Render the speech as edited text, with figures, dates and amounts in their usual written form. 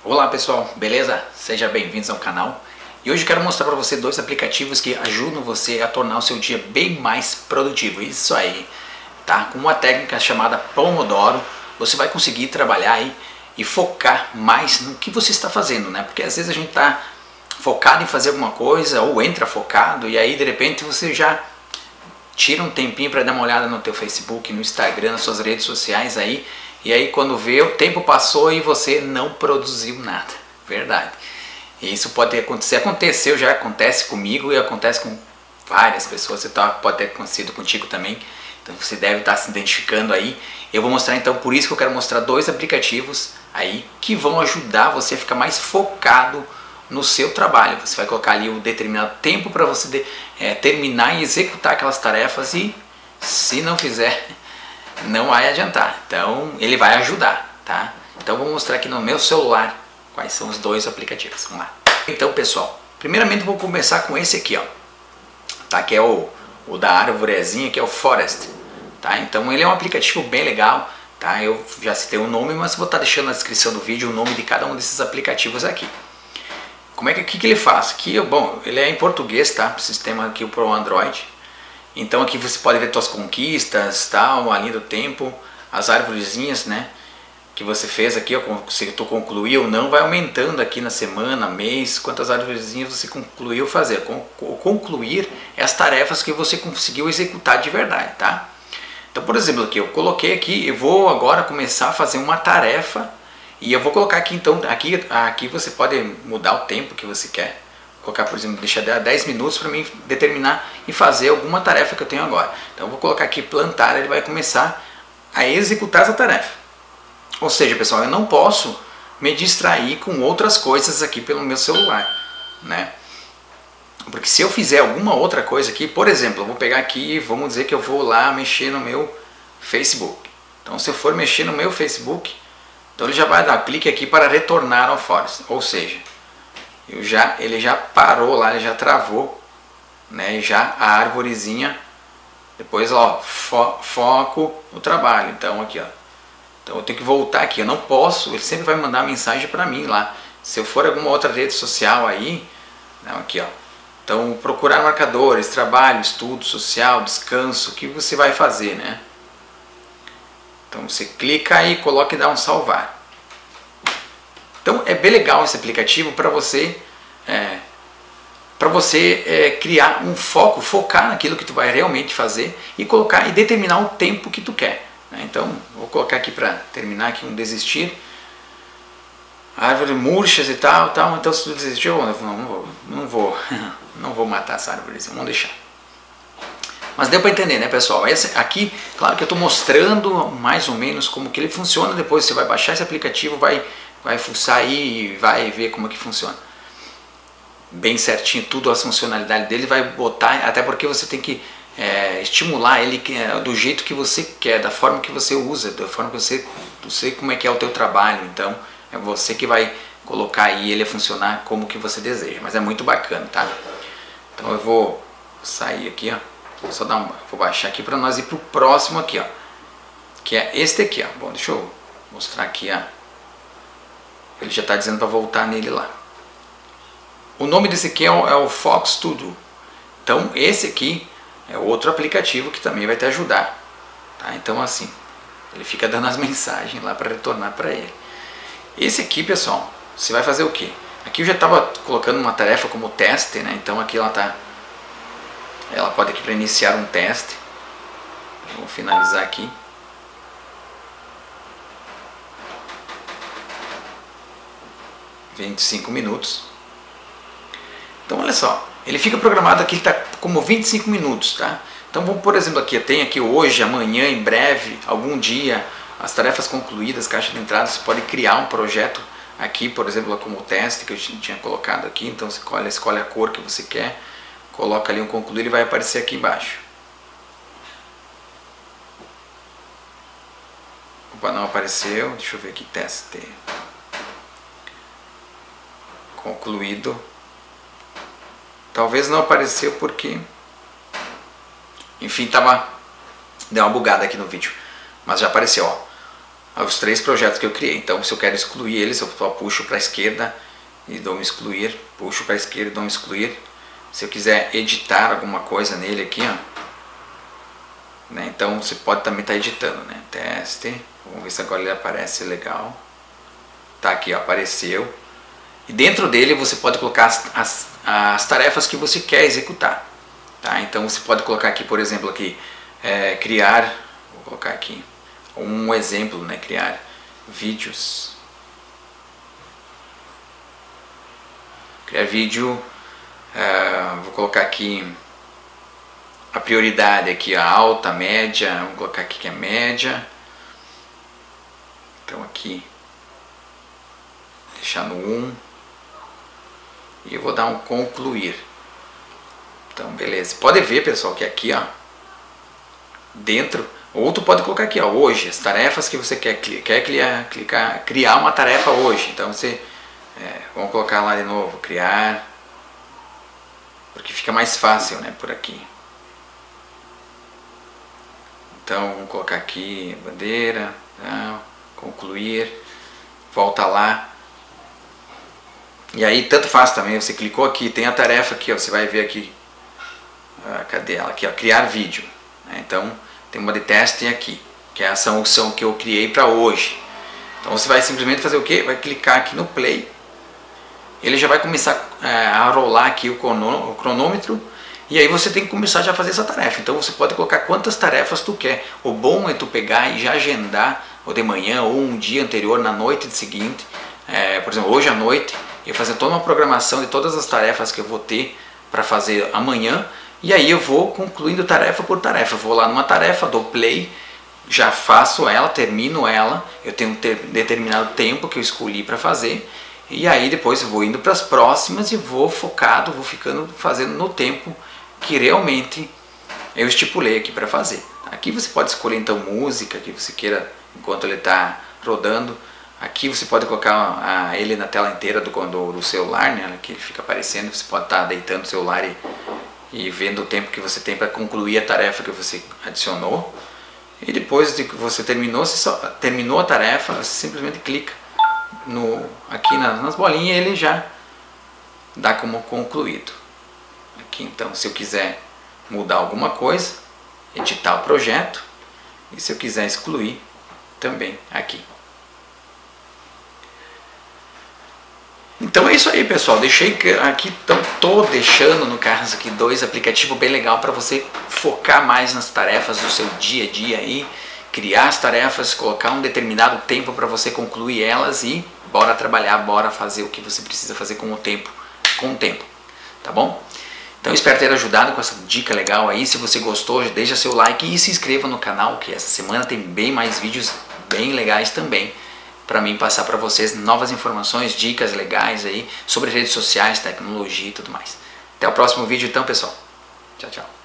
Olá pessoal, beleza? Sejam bem-vindos ao canal. E hoje eu quero mostrar para você dois aplicativos que ajudam você a tornar o seu dia bem mais produtivo. Isso aí, tá? Com uma técnica chamada Pomodoro, você vai conseguir trabalhar aí e focar mais no que você está fazendo, né? Porque às vezes a gente está focado em fazer alguma coisa ou entra focado e aí de repente você já tira um tempinho para dar uma olhada no teu Facebook, no Instagram, nas suas redes sociais aí. E aí quando vê, o tempo passou e você não produziu nada. Verdade. E isso pode acontecer. Aconteceu, já acontece comigo e acontece com várias pessoas. Pode ter acontecido contigo também. Então você deve estar se identificando aí. Eu vou mostrar então, por isso que eu quero mostrar dois aplicativos aí que vão ajudar você a ficar mais focado no seu trabalho. Você vai colocar ali um determinado tempo para você terminar e executar aquelas tarefas e se não fizer, não vai adiantar. Então ele vai ajudar, tá? Então eu vou mostrar aqui no meu celular quais são os dois aplicativos. Vamos lá. Então pessoal, primeiramente vou começar com esse aqui, ó, tá? Que é o da árvorezinha, que é o Forest, tá? Então ele é um aplicativo bem legal, tá? Eu já citei o nome, mas vou estar deixando na descrição do vídeo o nome de cada um desses aplicativos aqui. Como é que ele faz? Aqui, bom, ele é em português, tá? O sistema aqui para o Android. Então aqui você pode ver suas conquistas, tal, a linha do tempo, as árvorezinhas, né? Que você fez aqui, ó, se tu concluiu ou não, vai aumentando aqui na semana, mês, quantas árvorezinhas você concluiu fazer. Concluir é as tarefas que você conseguiu executar de verdade, tá? Então, por exemplo, aqui eu coloquei aqui, eu vou agora começar a fazer uma tarefa e eu vou colocar aqui, então, aqui você pode mudar o tempo que você quer. Colocar, por exemplo, deixar 10 minutos para mim determinar e fazer alguma tarefa que eu tenho agora. Então eu vou colocar aqui plantar, ele vai começar a executar essa tarefa. Ou seja, pessoal, eu não posso me distrair com outras coisas aqui pelo meu celular, né? Porque se eu fizer alguma outra coisa aqui, por exemplo, eu vou pegar aqui, vamos dizer que eu vou lá mexer no meu Facebook. Então se eu for mexer no meu Facebook, então ele já vai dar clique aqui para retornar ao Forest. Ou seja, ele já parou lá, ele já travou, né? E já a arvorezinha, depois ó, foco no trabalho. Então aqui ó, então eu tenho que voltar aqui, eu não posso, ele sempre vai mandar mensagem para mim lá. Se eu for alguma outra rede social aí, não, aqui ó, então procurar marcadores, trabalho, estudo, social, descanso, o que você vai fazer, né? Então você clica aí, coloca e dá um salvar. Então é bem legal esse aplicativo para você criar um foco, focar naquilo que tu vai realmente fazer e colocar e determinar o tempo que tu quer, né? Então vou colocar aqui para terminar aqui um desistir, árvore murchas e tal. Então se tu desistiu, não vou matar essa árvore, vamos deixar. Mas deu para entender, né, pessoal? Esse aqui, claro que eu estou mostrando mais ou menos como que ele funciona. Depois você vai baixar esse aplicativo, vai fuçar aí e vai ver como é que funciona. Bem certinho, tudo, as funcionalidades dele, vai botar, até porque você tem que estimular ele do jeito que você quer, da forma que você usa, da forma que você sei como é que é o teu trabalho. Então é você que vai colocar aí ele a funcionar como que você deseja. Mas é muito bacana, tá? Então eu vou sair aqui, ó. Vou baixar aqui para nós ir para o próximo aqui, ó, que é este aqui, ó. Bom, deixa eu mostrar aqui, ó. Ele já está dizendo para voltar nele lá. O nome desse aqui é o Fox Studio. Então esse aqui é outro aplicativo que também vai te ajudar, tá? Então assim, ele fica dando as mensagens lá para retornar para ele. Esse aqui, pessoal, você vai fazer o quê? Aqui eu já estava colocando uma tarefa como teste, né? Então aqui ela pode aqui para iniciar um teste. Vou finalizar aqui. $25 minutos. Então olha só, ele fica programado aqui, está como 25 minutos, tá? Então vamos, por exemplo, aqui, eu tenho aqui hoje, amanhã, em breve, algum dia, as tarefas concluídas, caixa de entrada. Você pode criar um projeto aqui, por exemplo, como teste que eu tinha colocado aqui. Então você escolhe a cor que você quer, coloca ali um concluir e vai aparecer aqui embaixo. Opa, não apareceu, deixa eu ver aqui, teste. Concluído. Talvez não apareceu porque, enfim, deu uma bugada aqui no vídeo, mas já apareceu, ó. os 3 projetos que eu criei. Então, se eu quero excluir eles, eu só puxo para a esquerda e dou um excluir, puxo para a esquerda e dou um excluir. Se eu quiser editar alguma coisa nele aqui, ó, né, então você pode também estar editando, né? Teste, vamos ver se agora ele aparece legal. Tá aqui, ó, apareceu. E dentro dele você pode colocar as tarefas que você quer executar. Tá? Então você pode colocar aqui, por exemplo, aqui, criar, vou colocar aqui um exemplo, né? Criar vídeos. Criar vídeo, vou colocar aqui a prioridade aqui, a alta, média, vamos colocar aqui que é média. Então aqui, deixar no 1. E eu vou dar um concluir. Então beleza, pode ver, pessoal, que aqui, ó, dentro, ou tu pode colocar aqui, ó, hoje, as tarefas que você quer criar uma tarefa hoje. Então você, vamos colocar lá de novo, criar, porque fica mais fácil, né, por aqui. Então vamos colocar aqui, bandeira, não, concluir, volta lá. E aí tanto faz também, você clicou aqui, tem a tarefa aqui, ó, você vai ver aqui, cadê ela? Aqui, ó, criar vídeo. Então tem uma de teste aqui, que é a ação que eu criei para hoje. Então você vai simplesmente fazer o que? Vai clicar aqui no play, ele já vai começar a rolar aqui o cronômetro, e aí você tem que começar já a fazer essa tarefa. Então você pode colocar quantas tarefas tu quer. O bom é tu pegar e já agendar, ou de manhã, ou um dia anterior, na noite seguinte, por exemplo, hoje à noite, eu fazer toda uma programação de todas as tarefas que eu vou ter para fazer amanhã, e aí eu vou concluindo tarefa por tarefa. Eu vou lá numa tarefa, dou play, já faço ela, termino ela, eu tenho um determinado tempo que eu escolhi para fazer, e aí depois eu vou indo para as próximas e vou focado, vou ficando fazendo no tempo que realmente eu estipulei aqui para fazer. Aqui você pode escolher então música que você queira enquanto ele está rodando. Aqui você pode colocar ele na tela inteira do celular, né, que ele fica aparecendo. Você pode estar deitando o celular e vendo o tempo que você tem para concluir a tarefa que você adicionou. E depois de que você terminou a tarefa, você simplesmente clica aqui nas bolinhas e ele já dá como concluído. Aqui então, se eu quiser mudar alguma coisa, editar o projeto, e se eu quiser excluir, também aqui. Então é isso aí, pessoal, deixei aqui, então tô deixando no caso aqui 2 aplicativos bem legal para você focar mais nas tarefas do seu dia a dia aí, criar as tarefas, colocar um determinado tempo para você concluir elas e bora trabalhar, bora fazer o que você precisa fazer com o tempo, tá bom? Então espero ter ajudado com essa dica legal aí. Se você gostou, deixa seu like e se inscreva no canal, que essa semana tem bem mais vídeos bem legais também, para mim passar para vocês novas informações, dicas legais aí sobre redes sociais, tecnologia e tudo mais. Até o próximo vídeo então, pessoal. Tchau, tchau.